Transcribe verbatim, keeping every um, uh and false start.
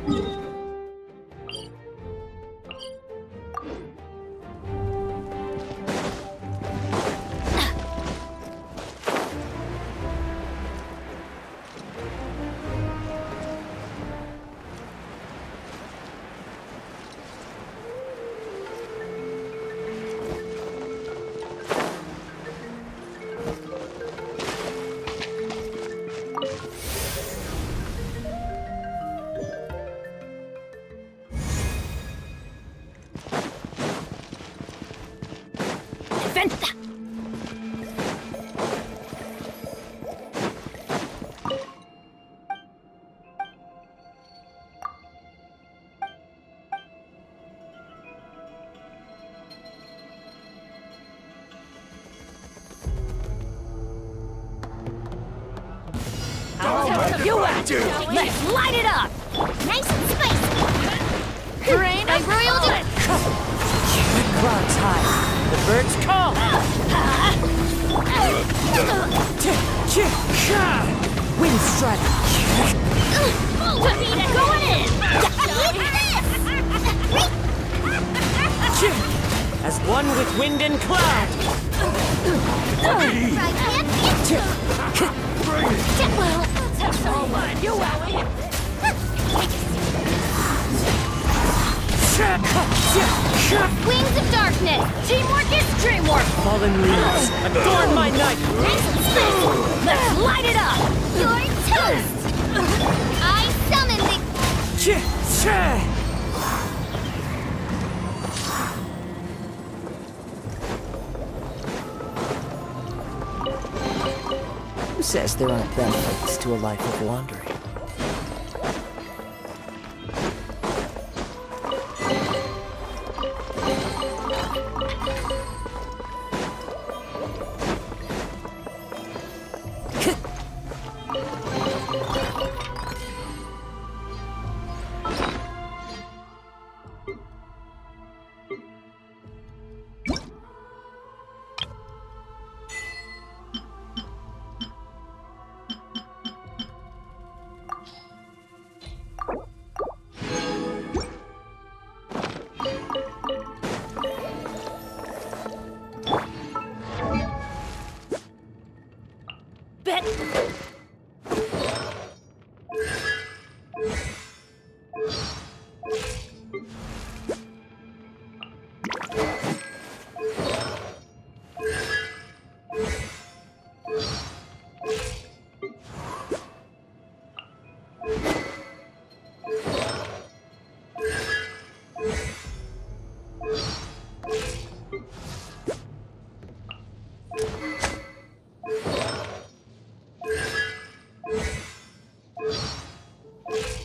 You out! Let's light it up! Nice and spicy! Rain I roiled it! The clouds high. The birds call. Wind strike. Pavita, go in! As one with wind and cloud. I can't get you! Well, That's all mine! You out! Wings of darkness! Teamwork is dreamwork! Fallen leaves. Adorn my night. Nice and spicy! Let's light it up! You're toast! I summon the... Who says there aren't benefits to a life of wandering? Bet! You